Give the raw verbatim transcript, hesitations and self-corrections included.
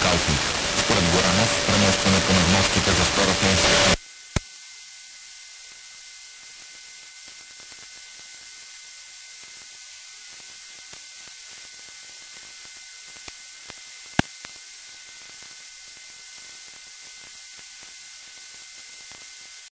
Кауфман. Според Горанов, преместването на вноските за втора пенсия